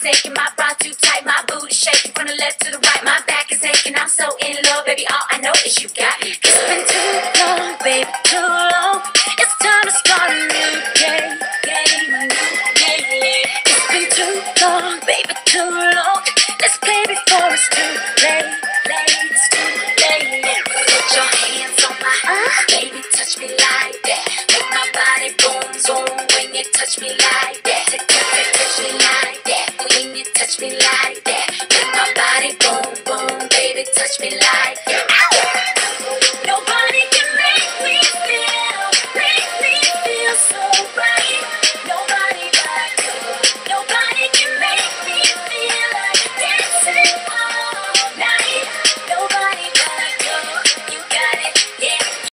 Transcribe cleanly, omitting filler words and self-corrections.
is aching, my bra too tight, my booty shaking from the left to the right. My back is aching, I'm so in love, baby. All I know is you got me. It's been too long, baby, too long. It's time to start a new game. It's been too long, baby, too long. Let's play before it's too late. It's too late. Put your hands on my baby, touch me like.